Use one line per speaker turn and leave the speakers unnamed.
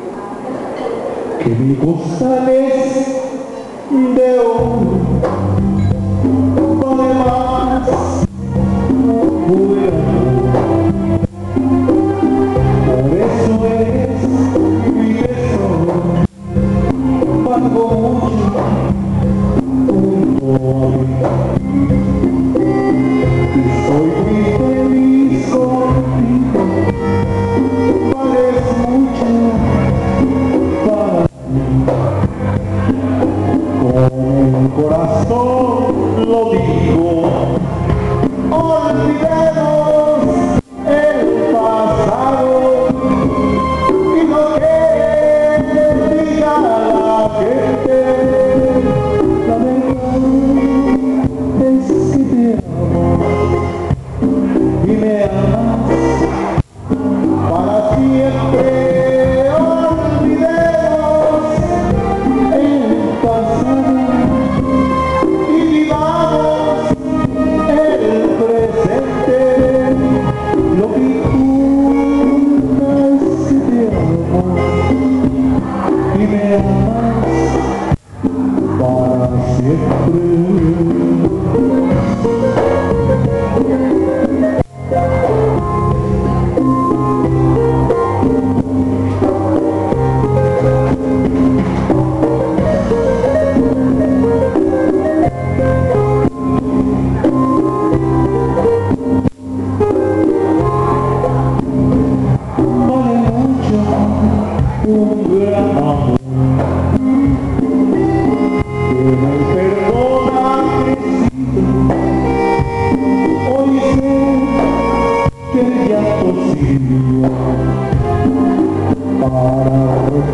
que mi costales de oro vale más fuera. Por eso eres mi tesoro, valgo mucho junto a mí. Y soy muy feliz contigo, vales mucho para mí. Con el corazón lo digo, olvidemos el pasado y lo que diga la gente. La verdad es que te amo y me amas para siempre. Olvidemos el pasado y vivamos el presente. Lo que importa es que te amo y me amas para siempre. Vale mucho un gran amor que me perdona crecido. Hoy sé que ya posible para